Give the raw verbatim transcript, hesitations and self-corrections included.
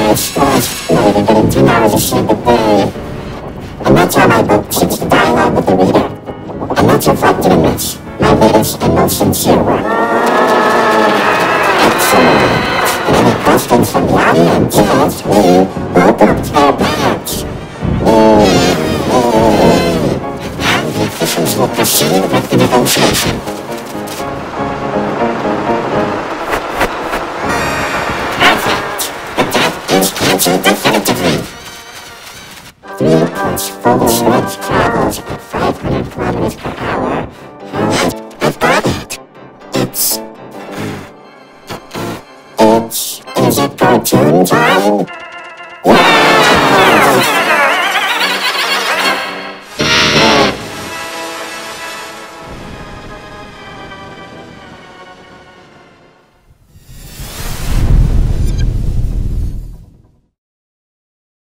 is stressed, later getting ten hours of sleep a day. And that's how my book treats the dialogue with the reader. And that's reflected in this, my latest and most sincere work. Excellent! Any questions from the audience? Yes, we opened their bags. And the officials will proceed with the negotiation. Answer definitively. Three reports full switch travels at five hundred kilometers per hour. I've got it. It's... It's... Is it cartoon time? Yeah!